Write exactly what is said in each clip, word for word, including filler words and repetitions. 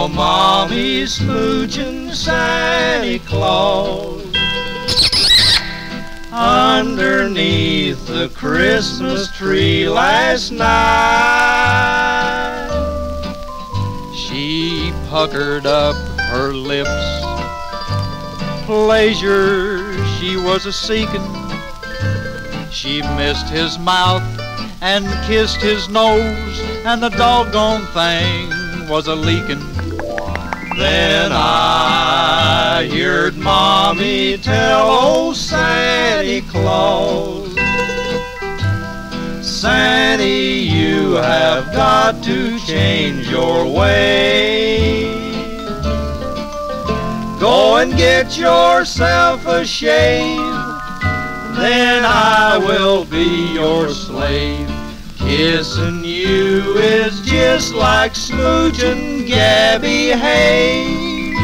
saw Mommy smooching Santa Claus underneath the Christmas tree last night. She puckered up her lips, pleasure she was a-seeking. She missed his mouth and kissed his nose, and the doggone thing was a-leaking. Then I heard Mommy tell old Santa Claus, Santy, you have got to change your ways. Go and get yourself a shave, then I will be your slave. Kissing you is just like smooching Gabby Hayes.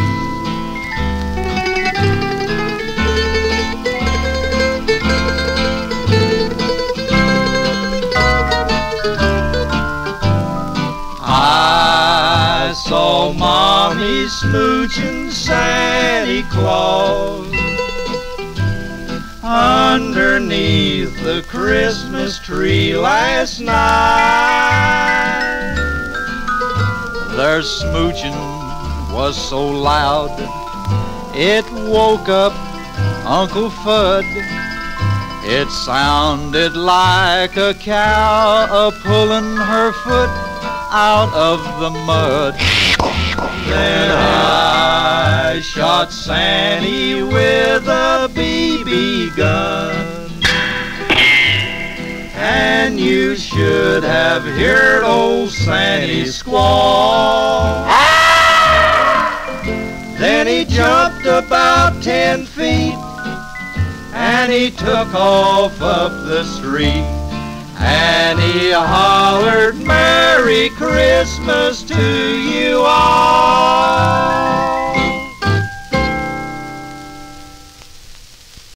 I saw Mommy smooching Santa Claus underneath the Christmas tree last night. Their smooching was so loud it woke up Uncle Fudd. It sounded like a cow a-pulling her foot out of the mud. Then I shot Santy with a B B gun, and you should have heard old Santy squall. Then he jumped about ten feet, and he took off up the street, and he hollered, Merry Christmas to you all.